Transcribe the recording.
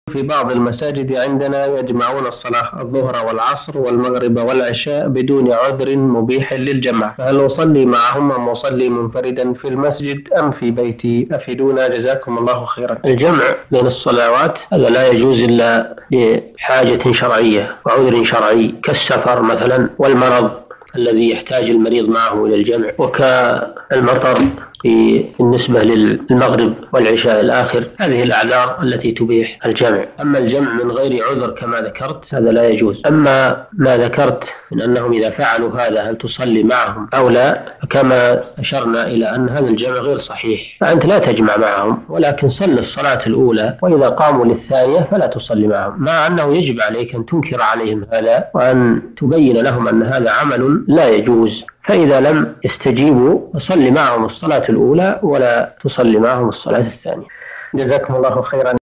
في بعض المساجد عندنا يجمعون الصلاة الظهر والعصر والمغرب والعشاء بدون عذر مبيح للجمع، فهل أصلي معهم أم أصلي منفردا في المسجد أم في بيتي؟ أفيدونا جزاكم الله خيرا. الجمع بين الصلوات هذا لا يجوز إلا لحاجة شرعية وعذر شرعي كالسفر مثلا والمرض الذي يحتاج المريض معه إلى الجمع، وكالمطر بالنسبة للمغرب والعشاء الآخر. هذه الأعذار التي تبيح الجمع. أما الجمع من غير عذر كما ذكرت هذا لا يجوز. أما ما ذكرت من أنهم إذا فعلوا هذا هل تصلي معهم أو لا، فكما أشرنا إلى أن هذا الجمع غير صحيح، فأنت لا تجمع معهم ولكن صل الصلاة الأولى، وإذا قاموا للثانية فلا تصلي معهم، مع أنه يجب عليك أن تنكر عليهم هذا وأن تبين لهم أن هذا عمل لا يجوز. فإذا لم يستجيبوا فصل معهم الصلاة الأولى ولا تصلي معهم الصلاة الثانية. جزاكم الله خيرا.